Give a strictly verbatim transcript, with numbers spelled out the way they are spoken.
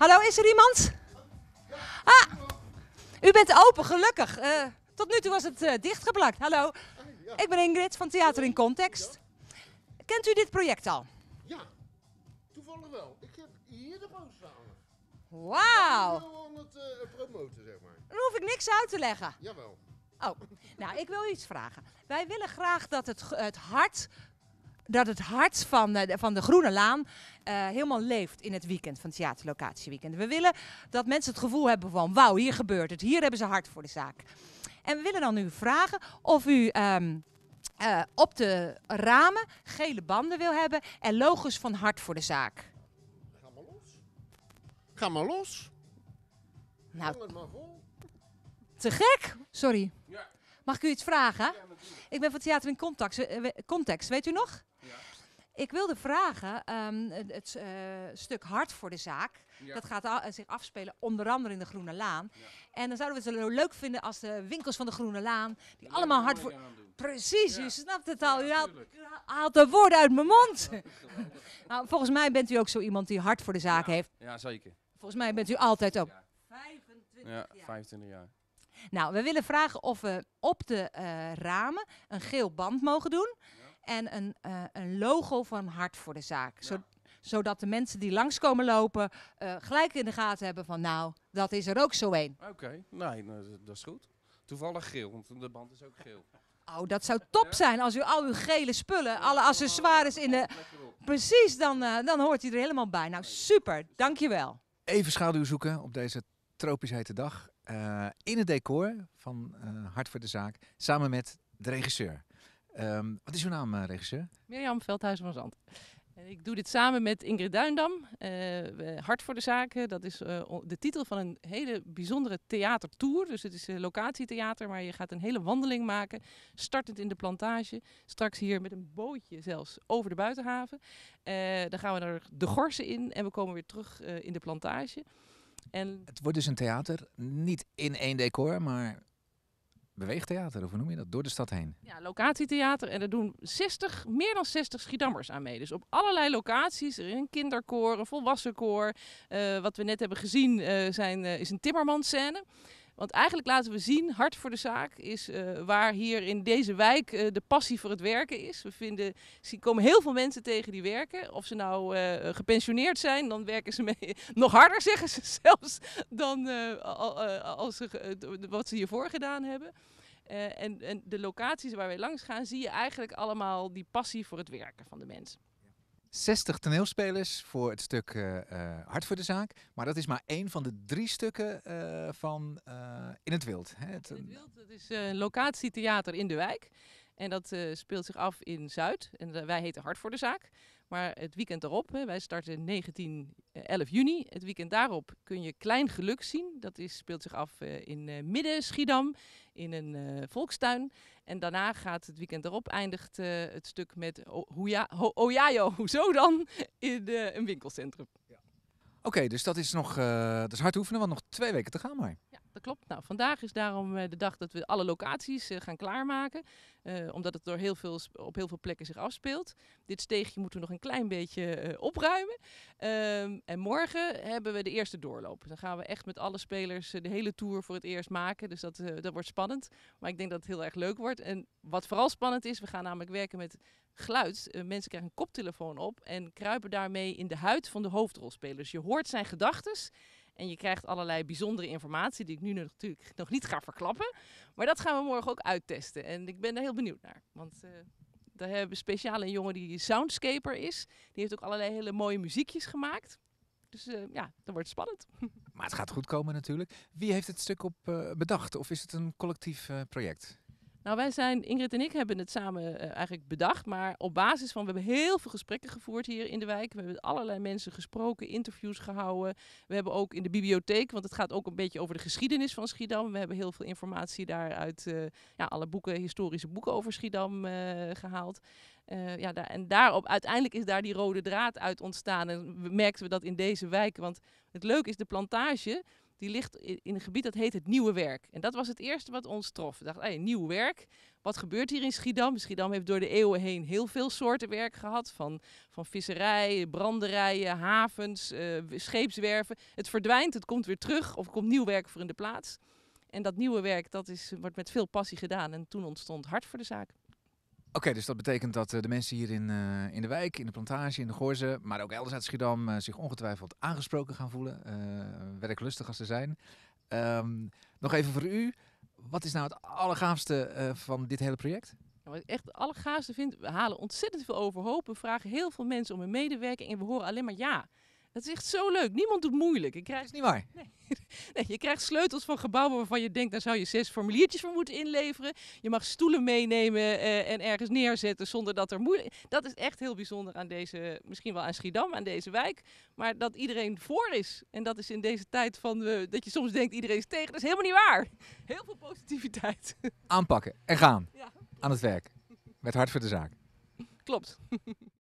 Hallo, is er iemand? Ah, u bent open, gelukkig. Uh, tot nu toe was het uh, dichtgeplakt. Hallo, ik ben Ingrid van Theater in Context. Kent u dit project al? Ja, toevallig wel. Ik heb hier de poster hangen. Wauw. Ik ben wel aan het uh, promoten, zeg maar. Dan hoef ik niks uit te leggen. Jawel. Oh, nou, ik wil u iets vragen. Wij willen graag dat het, het hart... dat het hart van de, van de Groene Laan uh, helemaal leeft in het weekend, van het theaterlocatieweekend. We willen dat mensen het gevoel hebben van, wauw, hier gebeurt het. Hier hebben ze hart voor de zaak. En we willen dan u vragen of u um, uh, op de ramen gele banden wil hebben en logos van hart voor de zaak. Ga maar los. Ga maar los. Nou, Hang het maar vol. te gek. Sorry. Ja. Mag ik u iets vragen? Ja, ik ben van Theater in Context, Context, weet u nog? Ja. Ik wilde vragen, um, het, het uh, stuk hart voor de zaak, ja. dat gaat al, uh, zich afspelen onder andere in de Groene Laan. Ja. En dan zouden we het zo leuk vinden als de winkels van de Groene Laan, die ja, allemaal hart voor... Precies, ja. U snapt het al, u haalt, u haalt de woorden uit mijn mond. Ja, nou, volgens mij bent u ook zo iemand die hart voor de zaak ja. heeft. Ja, zeker. Volgens mij bent u altijd ook. Ja. vijfentwintig ja, jaar. vijfentwintig jaar. Nou, we willen vragen of we op de uh, ramen een geel band mogen doen. Ja. En een, uh, een logo van hart voor de zaak. Ja. Zo, zodat de mensen die langskomen lopen uh, gelijk in de gaten hebben van nou, dat is er ook zo een. Oké, okay. Nee, nou, dat is goed. Toevallig geel, want de band is ook geel. Oh, dat zou top zijn als u al uw gele spullen, ja, alle accessoires in de... Precies, dan, uh, dan hoort hij er helemaal bij. Nou, super, dankjewel. Even schaduw zoeken op deze tropisch hete dag. Uh, in het decor van uh, Hart voor de Zaak, samen met de regisseur. Um, wat is uw naam, uh, regisseur? Mirjam Veldhuizen van Zandt. Ik doe dit samen met Ingrid Duindam. Uh, Hart voor de Zaken, dat is uh, de titel van een hele bijzondere theatertour. Dus het is uh, locatietheater, maar je gaat een hele wandeling maken. Startend in de Plantage. Straks hier met een bootje zelfs over de buitenhaven. Uh, dan gaan we naar de Gorsen in en we komen weer terug uh, in de Plantage. En het wordt dus een theater, niet in één decor, maar beweegtheater, of hoe noem je dat? Door de stad heen. Ja, locatietheater. En er doen zestig, meer dan zestig Schiedammers aan mee. Dus op allerlei locaties. Er is een kinderkoor, een volwassenkoor. Uh, wat we net hebben gezien uh, zijn, uh, is een timmermansscène. Want eigenlijk laten we zien, Hart voor de Zaak is uh, waar hier in deze wijk uh, de passie voor het werken is. We vinden, er komen heel veel mensen tegen die werken. Of ze nou uh, gepensioneerd zijn, dan werken ze mee, nog harder, zeggen ze zelfs, dan uh, al, uh, als ze, uh, wat ze hiervoor gedaan hebben. Uh, en, en de locaties waar wij langs gaan, zie je eigenlijk allemaal die passie voor het werken van de mensen. zestig toneelspelers voor het stuk uh, uh, Hart voor de Zaak. Maar dat is maar één van de drie stukken uh, van uh, In het Wild. Hè? Het, in het Wild, dat is uh, locatietheater in de wijk. En dat uh, speelt zich af in Zuid. En uh, wij heten Hart voor de Zaak. Maar het weekend erop, hè, wij starten negentien, elf juni. Het weekend daarop kun je Klein Geluk zien. Dat is, speelt zich af uh, in uh, Midden Schiedam, in een uh, volkstuin. En daarna gaat het weekend erop, eindigt uh, het stuk met Ojajo, hoezo dan, in uh, een winkelcentrum. Ja. Oké, okay, dus dat is nog uh, dat is hard oefenen, want nog twee weken te gaan maar. Ja, dat klopt. Nou, vandaag is daarom uh, de dag dat we alle locaties uh, gaan klaarmaken. Uh, omdat het door heel veel, op heel veel plekken zich afspeelt. Dit steegje moeten we nog een klein beetje uh, opruimen. Um, en morgen hebben we de eerste doorloop. Dan gaan we echt met alle spelers uh, de hele tour voor het eerst maken. Dus dat, uh, dat wordt spannend. Maar ik denk dat het heel erg leuk wordt. En wat vooral spannend is, we gaan namelijk werken met geluid. Uh, mensen krijgen een koptelefoon op en kruipen daarmee in de huid van de hoofdrolspelers. Je hoort zijn gedachtes. En je krijgt allerlei bijzondere informatie die ik nu natuurlijk nog niet ga verklappen. Maar dat gaan we morgen ook uittesten. En ik ben daar heel benieuwd naar. Want uh, daar hebben we speciaal een jongen die soundscaper is. Die heeft ook allerlei hele mooie muziekjes gemaakt. Dus uh, ja, dat wordt spannend. Maar het gaat goed komen natuurlijk. Wie heeft het stuk op uh, bedacht? Of is het een collectief uh, project? Nou, wij zijn, Ingrid en ik hebben het samen uh, eigenlijk bedacht, maar op basis van, we hebben heel veel gesprekken gevoerd hier in de wijk. We hebben allerlei mensen gesproken, interviews gehouden. We hebben ook in de bibliotheek, want het gaat ook een beetje over de geschiedenis van Schiedam. We hebben heel veel informatie daaruit, uh, ja, alle boeken, historische boeken over Schiedam uh, gehaald. Uh, ja, daar, en daarop, uiteindelijk is daar die rode draad uit ontstaan. En we merkten we dat in deze wijk, want het leuke is, de Plantage, die ligt in een gebied dat heet het Nieuwe Werk. En dat was het eerste wat ons trof. We dachten, hey, nieuw werk. wat gebeurt hier in Schiedam? Schiedam heeft door de eeuwen heen heel veel soorten werk gehad. Van, van visserij, branderijen, havens, uh, scheepswerven. Het verdwijnt, het komt weer terug of er komt nieuw werk voor in de plaats. En dat nieuwe werk dat is, wordt met veel passie gedaan. En toen ontstond Hart voor de Zaak. Oké, dus dat betekent dat uh, de mensen hier in, uh, in de wijk, in de plantage, in de Goorze, maar ook elders uit Schiedam uh, zich ongetwijfeld aangesproken gaan voelen. Uh, werklustig als ze zijn. Um, nog even voor u. Wat is nou het allergaafste uh, van dit hele project? Wat ik echt het allergaafste vind, we halen ontzettend veel overhoop. We vragen heel veel mensen om een medewerking en we horen alleen maar ja. Dat is echt zo leuk. Niemand doet moeilijk. Je krijgt... Dat is niet waar. Nee. Nee, je krijgt sleutels van gebouwen waarvan je denkt, daar zou je zes formuliertjes voor moeten inleveren. Je mag stoelen meenemen uh, en ergens neerzetten zonder dat er moeilijk... Dat is echt heel bijzonder aan deze, misschien wel aan Schiedam, aan deze wijk. Maar dat iedereen voor is. En dat is in deze tijd van, uh, dat je soms denkt, iedereen is tegen. Dat is helemaal niet waar. Heel veel positiviteit. Aanpakken en gaan. Ja. Aan het werk. Met Hart voor de Zaak. Klopt.